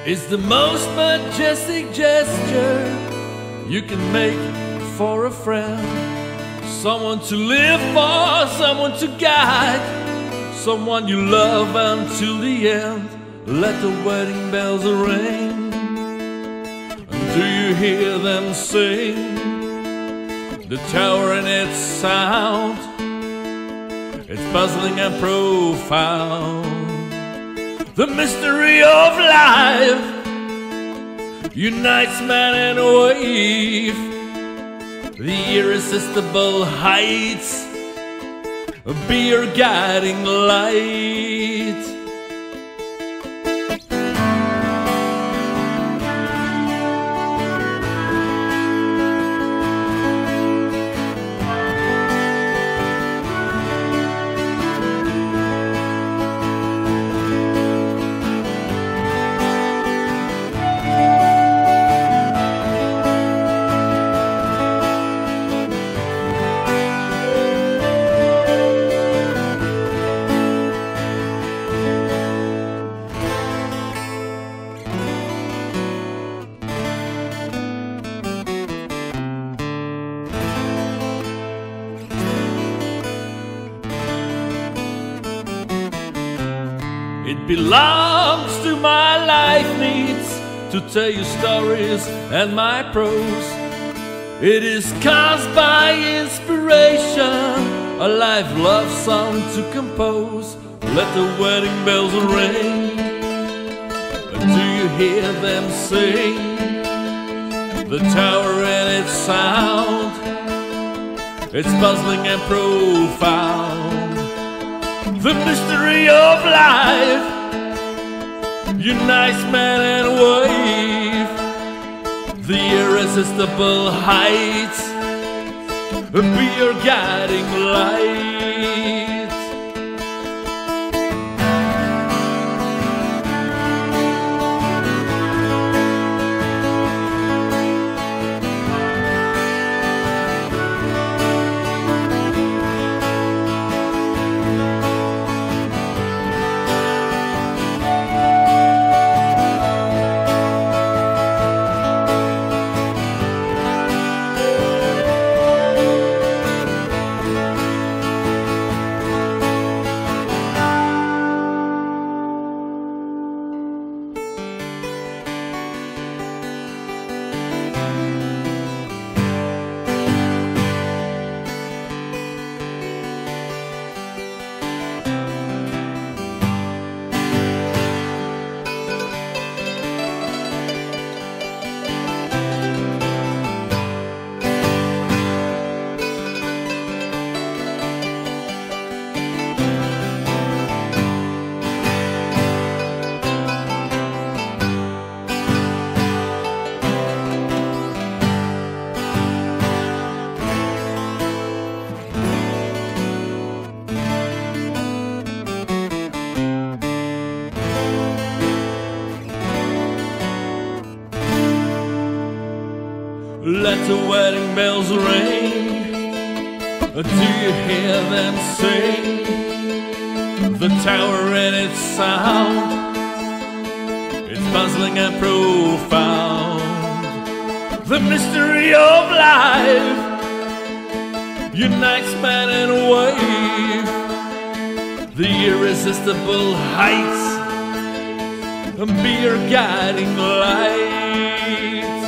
It's the most majestic gesture you can make for a friend. Someone to live for, someone to guide, someone you love until the end. Let the wedding bells ring. Do you hear them sing? The tower and its sound, it's puzzling and profound. The mystery of life unites man and wave. The irresistible heights be your guiding light. It belongs to my life needs to tell you stories and my prose. It is caused by inspiration, a live love song to compose. Let the wedding bells ring. Do you hear them sing? The tower and its sound, it's puzzling and profound. The mystery of life unites man and wave. The irresistible heights be your guiding light. Let the wedding bells ring. Do you hear them sing? The tower and its sound, it's puzzling and profound. The mystery of life unites man and wave. The irresistible heights be your guiding light.